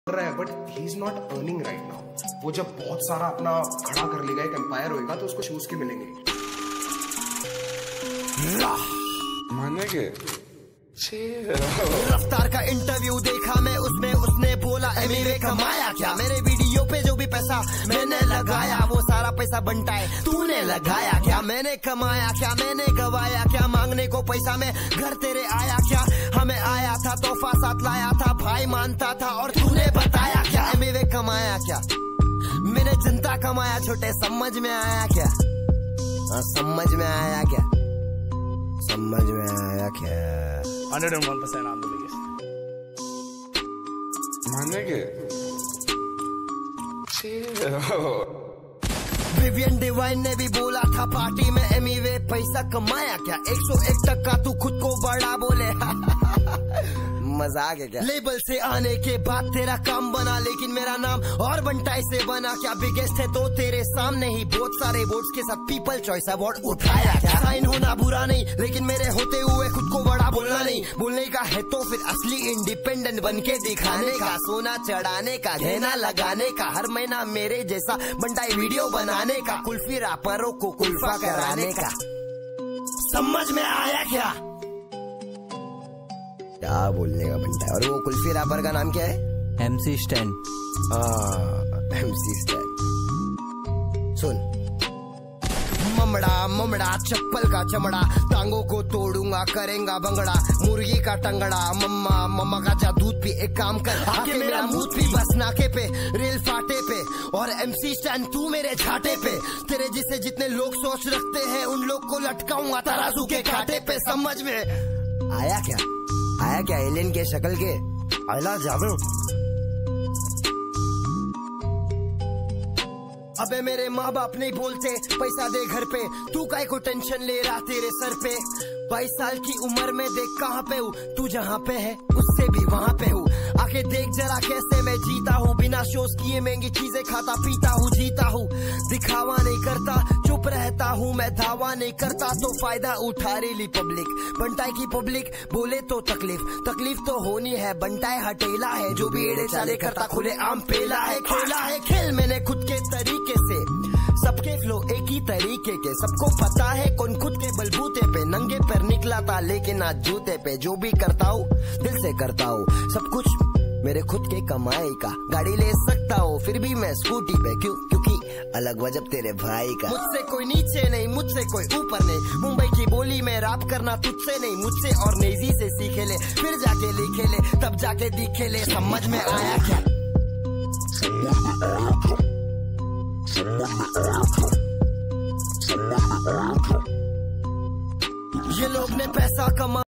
रहा है, but he is not earning right now. वो जब बहुत सारा अपना खड़ा कर लेगा, एक एम्पायर होएगा, तो उसको शूज के मिलेंगे। मानेंगे रफ्तार का इंटरव्यू देखा मैं, उसमें उसने बोला एमिवे कमाया क्या। मेरे वीडियो पे जो भी पैसा मैंने लगाया, वो सारा पैसा बनता है तूने लगाया क्या। मैंने कमाया क्या, मैंने गवाया क्या, मांगने को पैसा में घर तेरे आया क्या। हमें आया था तोहफा साथ लाया था, भाई मानता था और तूने बताया क्या। एमिवे कमाया क्या, मैंने जनता कमाया छोटे, समझ में आया क्या। समझ में आया क्या, समझ में आया क्या। 101% I'm the biggest. मानेंगे विवियन डिवाइन ने भी बोला था पार्टी में, एमिवे पैसा कमाया क्या। 101% तू खुद को बड़ा बोले मजाक है क्या। लेबल से आने के बाद तेरा काम बना, लेकिन मेरा नाम और बंटाई से बना क्या। बिगेस्ट है तो तेरे सामने ही बहुत सारे वोट्स के साथ पीपल चॉइस अवार्ड उठाया क्या। साइन होना बुरा नहीं, लेकिन मेरे होते हुए खुद को बड़ा बोलना नहीं। बोलने का है तो फिर असली इंडिपेंडेंट बन के दिखाने का। सोना चढ़ाने का, गहना लगाने का, हर महीना मेरे जैसा बंटाई वीडियो बनाने का। कुल्फी रापरों को कुल्फा कराने का। समझ में आया क्या, क्या बोलने का बनता है। और वो कुल्फी रैपर का नाम क्या है? MC Stan। MC Stan। सुन, ममड़ा ममड़ा चप्पल का चमड़ा, टांगों को तोड़ूंगा करेंगा भंगड़ा। मुर्गी का टंगड़ा, मम्मा मम्मा का जा दूध पी। एक काम कर, आके मेरा मुंह पी बस नाके पे, रेल फाटे पे। और MC Stan तू मेरे छाटे पे। तेरे जिसे जितने लोग सोच रखते हैं, उन लोग को लटकाऊंगा तराजू के कांटे पे। समझ में आया क्या, आया क्या। एलियन के शक्ल के आला जादू। अबे मेरे माँ बाप नहीं बोलते पैसा दे घर पे, तू काहे को टेंशन ले रहा तेरे सर पे। 22 साल की उम्र में देख कहाँ पे हूँ, तू जहाँ पे है उससे भी वहाँ पे हूँ। आके देख जरा कैसे मैं जीता हूँ, बिना शोज किए महंगी चीजें खाता पीता हूँ, जीता हूँ। दिखावा नहीं करता, चुप रहता हूँ मैं, धावा नहीं करता तो फायदा उठा रही पब्लिक। बंटाई की पब्लिक बोले तो तकलीफ, तकलीफ तो होनी है। बंटाई हटेला है, जो भी एड़े चाले करता खुले आम पेला है। खेला है खेल मैंने खुद के तरीके से, सबके फ्लो एक ही तरीके के। सबको पता है कौन खुद के बलबूते पे नंगे पैर निकला था, लेकिन आज जूते पे। जो भी करता हूँ दिल से करता हूँ, सब कुछ मेरे खुद के कमाई का। गाड़ी ले सकता हूँ फिर भी मैं स्कूटी पे, क्यों? क्योंकि अलग वजब तेरे भाई का। मुझसे कोई नीचे नहीं, मुझसे कोई ऊपर नहीं। मुंबई की बोली में रैप करना तुझसे नहीं, मुझसे और नेजी से सीखे ले, फिर जाके लिखे ले, तब जाके दिखे ले। समझ में आया क्या, ये लोग ने पैसा कमा